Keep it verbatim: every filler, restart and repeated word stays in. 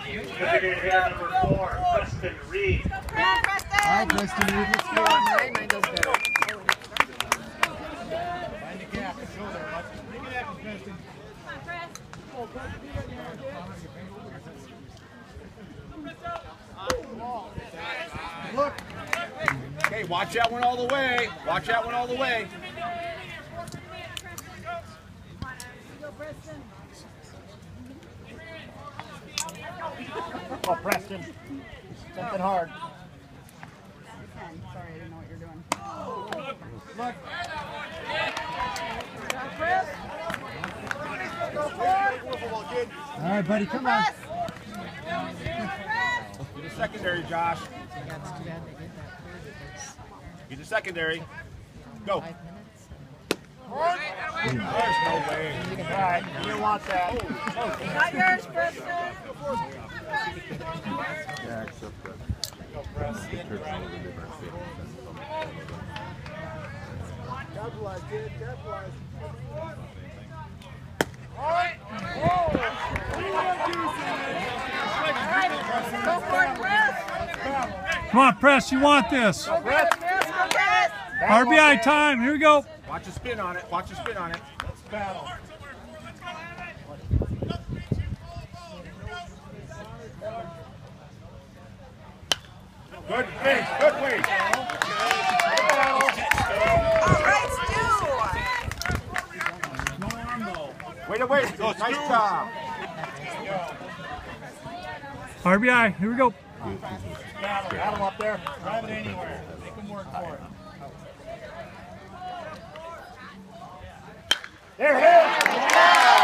Designated hitter number four, Preston Reed. All right, Preston Reed, let's go. Mine, mine does better. Find the gap and go there, bud. Make it happen, Preston. Look. Okay, watch that one all the way. Watch that one all the way. Oh, Preston. Something hard. Sorry, I didn't know what you're doing. Look. All right, buddy, come on. Get the secondary, Josh. Get the secondary. Go. There's no way. All right, you don't want that. Not yours, Preston. Yeah, except that. Capitalize, kid. Capitalize. Go for it, Press. Come on, Press, you want this. Go get it, Press. Go get it. R B I time, here we go. Watch the spin on it. Watch the spin on it. Let's battle. Good face. Good face. All right, Stu. Wait, wait. Nice job. R B I, here we go. Battle. Battle up there. Drive it anywhere. Make them work for it. There it is.